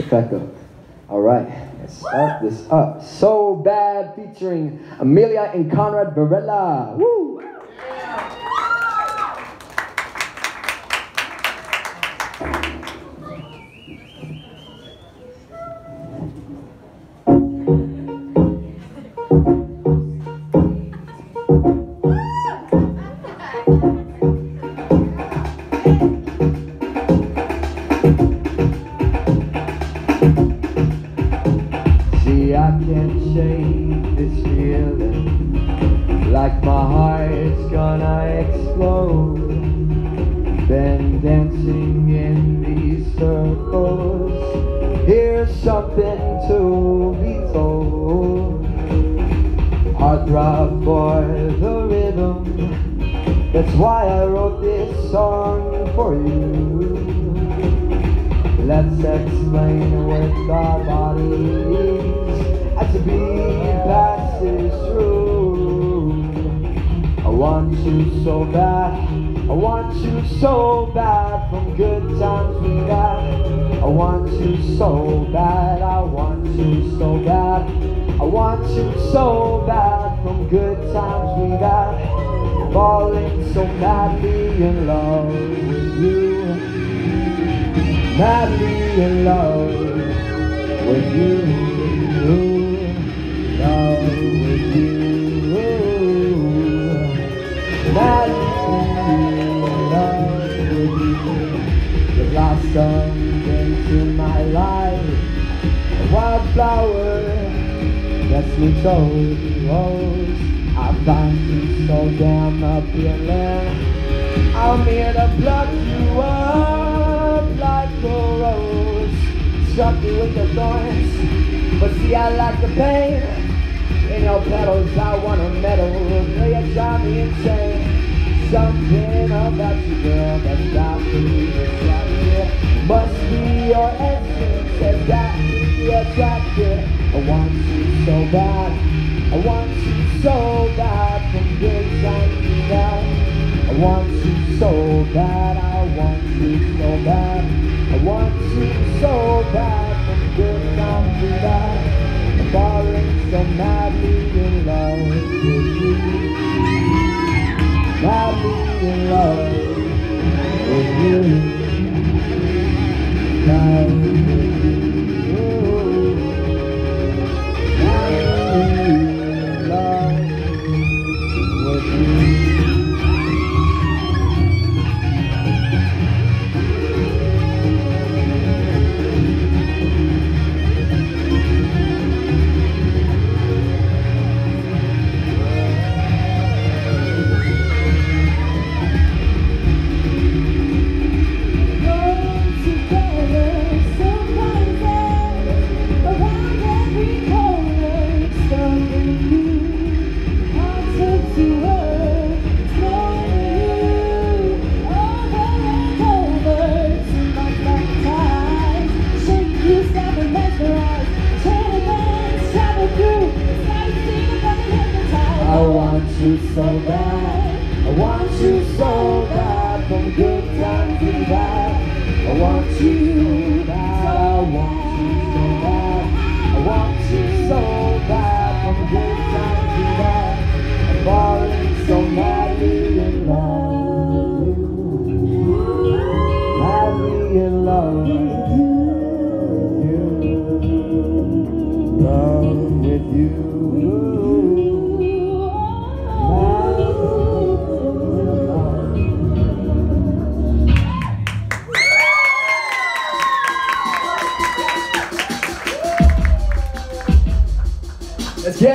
Perfecto. All right, let's start this up. So Bad featuring Amelia and Conrad Varela. Woo! See, I can't shake this feeling, like my heart's gonna explode. Been dancing in these circles, here's something to be told. Heartthrob for the rhythm, that's why I wrote this song for you. Let's explain with our bodies as the beat passes through. I want you so bad, I want you so bad, from good times we had. I want you so bad, I want you so bad, I want you so bad, from good times we had. Falling so madly in love with you, madly in love with you, love with you, madly in love with you. You blossomed into my life, a wildflower that's me rose. I find you so damn appealing, I'm here to pluck you up like a rose. Struck me with the thorns, but see I like the pain in your petals. I wanna meddle, play it, drive me insane. Something about you, girl, that's got me attracted. Must be your essence that's got me attracted. I want you so bad, I want you so bad, from good times to bad. I want you so bad, I want you so bad, I want you so bad, from good times to bad. I'm falling so madly in love with you, madly in love with you, love with you. I want you so bad, I want you so bad, from good times to bad. I want you bad, I want you so bad, I want you so bad, from good times to bad. I'm falling so madly in love with you, madly in love with you, love with you. Let's get